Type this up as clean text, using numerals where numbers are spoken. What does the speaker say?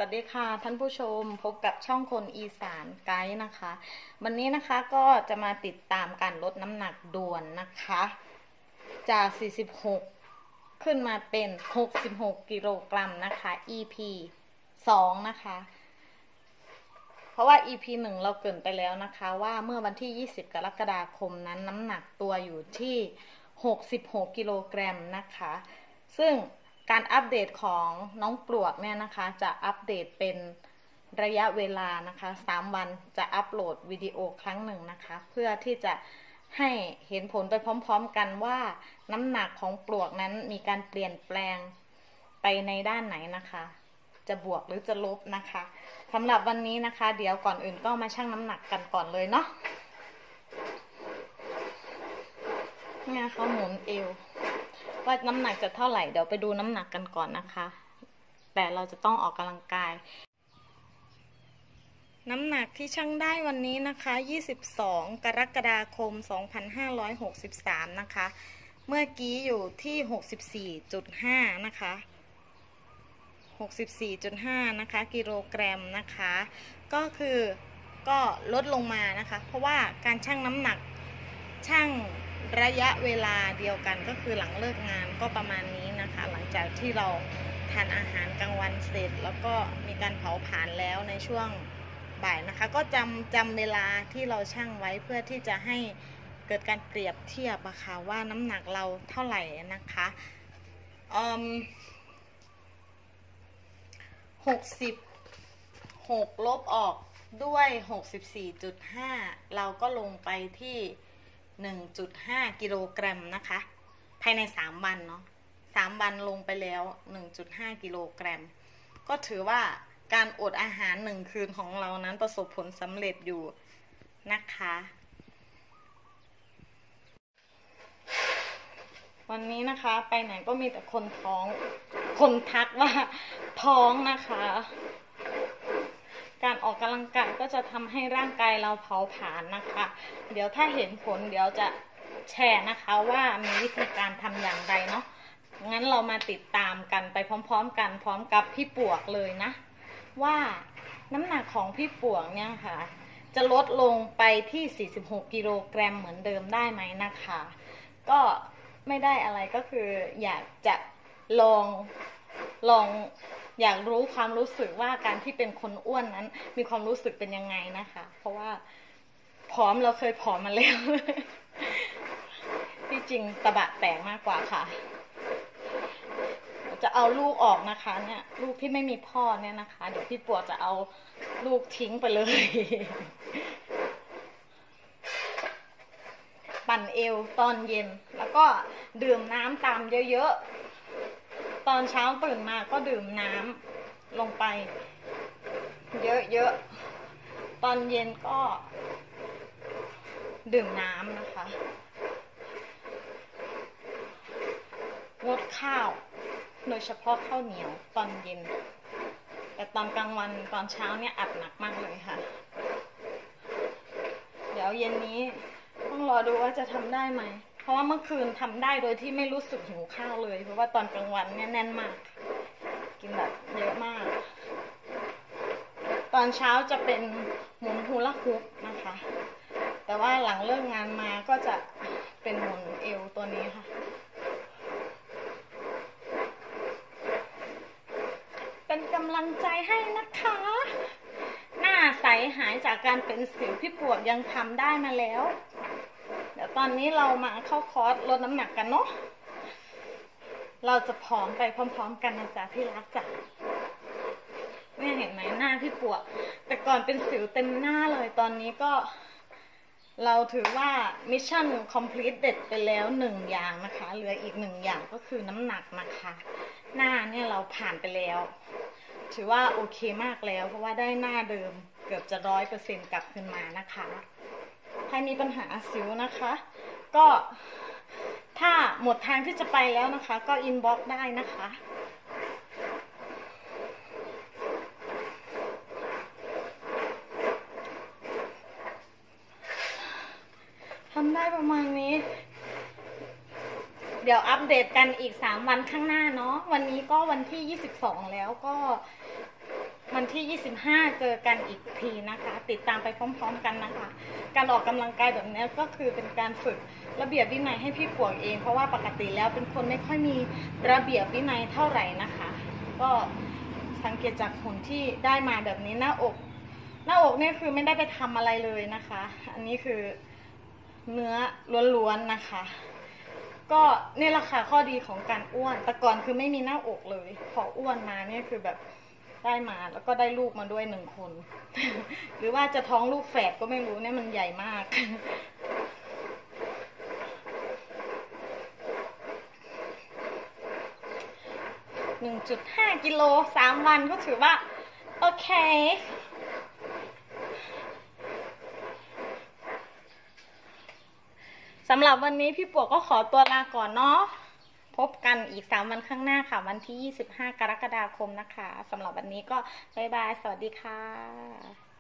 วัสดีค่ะท่านผู้ชมพบกับช่องคนอีสานไกด์นะคะ วันนี้นะคะก็จะมาติดตามการลดน้ำหนักด่วนนะคะจาก46ขึ้นมาเป็น66กิโลกรัมนะคะ EP 2นะคะเพราะว่า EP 1เราเกริ่นไปแล้วนะคะว่าเมื่อวันที่20กรกฎาคมนั้นน้ำหนักตัวอยู่ที่66กิโลกรัมนะคะซึ่งการอัปเดตของน้องปลวกเนี่ยนะคะจะอัปเดตเป็นระยะเวลานะคะ3วันจะอัปโหลดวิดีโอครั้งหนึ่งนะคะเพื่อที่จะให้เห็นผลไปพร้อมๆกันว่าน้ำหนักของปลวกนั้นมีการเปลี่ยนแปลงไปในด้านไหนนะคะจะบวกหรือจะลบนะคะสำหรับวันนี้นะคะเดี๋ยวก่อนอื่นก็มาชั่งน้ำหนักกันก่อนเลยเนาะเนี่ยเขาหมุนเอวว่าน้ำหนักจะเท่าไหร่เดี๋ยวไปดูน้ำหนักกันก่อนนะคะแต่เราจะต้องออกกำลังกายน้ำหนักที่ชั่งได้วันนี้นะคะ22กรกฎาคม2563นะคะเมื่อกี้อยู่ที่64.5นะคะ64.5นะคะกิโลกรัมนะคะก็คือก็ลดลงมานะคะเพราะว่าการชั่งน้ำหนักชั่งระยะเวลาเดียวกันก็คือหลังเลิกงานก็ประมาณนี้นะคะหลังจากที่เราทานอาหารกลางวันเสร็จแล้วก็มีการเผาผลาญแล้วในช่วงบ่ายนะคะก็จำเวลาที่เราชั่งไว้เพื่อที่จะให้เกิดการเปรียบเทียบอะค่ะว่าน้ำหนักเราเท่าไหร่นะคะ66ลบออกด้วย64.5เราก็ลงไปที่1.5 กิโลกรัมนะคะภายใน3วันเนาะ3วันลงไปแล้ว 1.5 กิโลกรัมก็ถือว่าการอดอาหาร1คืนของเรานั้นประสบผลสำเร็จอยู่นะคะวันนี้นะคะไปไหนก็มีแต่คนท้องคนทักว่าท้องนะคะการออกกำลังกายก็จะทำให้ร่างกายเราเผาผลาญนะคะเดี๋ยวถ้าเห็นผลเดี๋ยวจะแชร์นะคะว่ามีวิธีการทำอย่างไรเนาะงั้นเรามาติดตามกันไปพร้อมๆกันพร้อมกับพี่ปวกเลยนะว่าน้ำหนักของพี่ปวกเนี่ยค่ะจะลดลงไปที่46กิโลกรัมเหมือนเดิมได้ไหมนะคะก็ไม่ได้อะไรก็คืออยากจะลองอยากรู้ความรู้สึกว่าการที่เป็นคนอ้วนนั้นมีความรู้สึกเป็นยังไงนะคะเพราะว่าผอมเราเคยผอมมาแล้ว ที่จริงตะบะแตกมากกว่าค่ะจะเอาลูกออกนะคะเนี่ยลูกที่ไม่มีพ่อเนี่ยนะคะเดี๋ยวพี่ปวดจะเอาลูกทิ้งไปเลย ปั่นเอวตอนเย็นแล้วก็ดื่มน้ำตามเยอะๆตอนเช้าตื่นมาก็ดื่มน้ำลงไปเยอะๆตอนเย็นก็ดื่มน้ำนะคะงดข้าวโดยเฉพาะข้าวเหนียวตอนเย็นแต่ตอนกลางวันตอนเช้าเนี่ยอัดหนักมากเลยค่ะเดี๋ยวเย็นนี้ต้องรอดูว่าจะทำได้ไหมเพราะว่าเมื่อคืนทำได้โดยที่ไม่รู้สึกหิวข้าวเลยเพราะว่าตอนกลางวันเนี่ยแน่นมากกินแบบเยอะมากตอนเช้าจะเป็นหมุนฮูลาฮูปนะคะแต่ว่าหลังเลิกงานมาก็จะเป็นหมุนเอวตัวนี้ค่ะเป็นกำลังใจให้นะคะหน้าใสหายจากการเป็นสิวพี่ปวดยังทำได้มาแล้วเดี๋ยวตอนนี้เรามาเข้าคอร์สลดน้ำหนักกันเนาะเราจะผอมไปพร้อมๆกันนะจ๊ะที่รักจ้ะเนี่ยเห็นไหมหน้าพี่ปวดแต่ก่อนเป็นสิวเต็มหน้าเลยตอนนี้ก็เราถือว่ามิชชั่นคอมพลีทเด็ดไปแล้ว1อย่างนะคะเหลืออีก1อย่างก็คือน้ำหนักนะคะหน้าเนี่ยเราผ่านไปแล้วถือว่าโอเคมากแล้วเพราะว่าได้หน้าเดิมเกือบจะ100%กลับคืนมานะคะใครมีปัญหาสิวนะคะก็ถ้าหมดทางที่จะไปแล้วนะคะก็อินบ็อกซ์ได้นะคะทำได้ประมาณนี้เดี๋ยวอัปเดตกันอีก3วันข้างหน้าเนาะวันนี้ก็วันที่22แล้วก็วันที่ 25 เจอกันอีกทีนะคะ ติดตามไปพร้อมๆกันนะคะ การออกกำลังกายแบบนี้ก็คือเป็นการฝึกระเบียบวินัยให้พี่ปวงเอง เพราะว่าปกติแล้วเป็นคนไม่ค่อยมีระเบียบวินัยเท่าไหร่นะคะ ก็สังเกตจากผลที่ได้มาแบบนี้หน้าอกเนี่ยคือไม่ได้ไปทำอะไรเลยนะคะ อันนี้คือเนื้อล้วนๆนะคะ ก็นี่แหละค่ะข้อดีของการอ้วน แต่ก่อนคือไม่มีหน้าอกเลย พออ้วนมาเนี่ยคือแบบได้มาแล้วก็ได้ลูกมาด้วย1 คน หรือว่าจะท้องลูกแฝดก็ไม่รู้เนี่ยมันใหญ่มาก 1.5 กิโล3 วันก็ถือว่าโอเคสำหรับวันนี้พี่ปวกก็ขอตัวลาก่อนเนาะพบกันอีก3 วันข้างหน้าค่ะวันที่ 25 กรกฎาคมนะคะสำหรับวันนี้ก็บ๊ายบายสวัสดีค่ะ